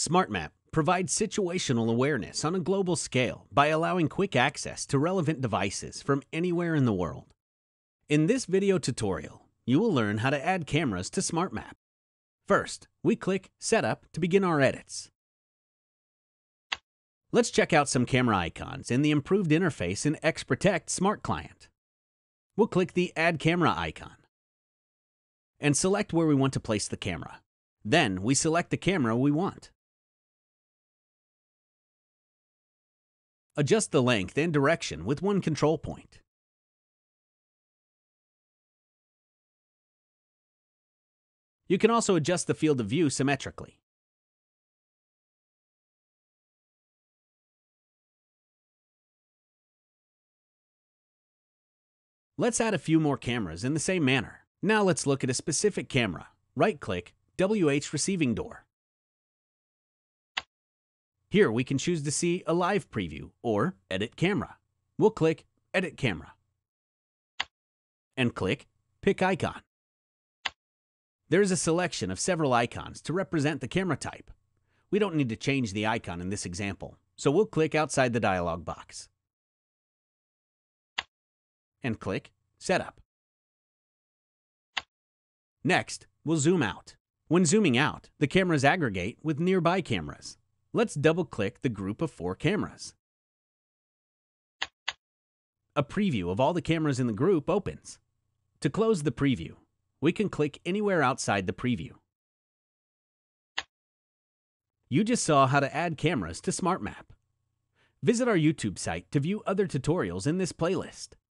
SmartMap provides situational awareness on a global scale by allowing quick access to relevant devices from anywhere in the world. In this video tutorial, you will learn how to add cameras to SmartMap. First, we click Setup to begin our edits. Let's check out some camera icons in the improved interface in XProtect Smart Client. We'll click the Add Camera icon and select where we want to place the camera. Then we select the camera we want. Adjust the length and direction with one control point. You can also adjust the field of view symmetrically. Let's add a few more cameras in the same manner. Now let's look at a specific camera. Right-click, WH Receiving Door. Here we can choose to see a live preview or Edit Camera. We'll click Edit Camera and click Pick Icon. There is a selection of several icons to represent the camera type. We don't need to change the icon in this example, so we'll click outside the dialog box and click Setup. Next, we'll zoom out. When zooming out, the cameras aggregate with nearby cameras. Let's double-click the group of 4 cameras. A preview of all the cameras in the group opens. To close the preview, we can click anywhere outside the preview. You just saw how to add cameras to SmartMap. Visit our YouTube site to view other tutorials in this playlist.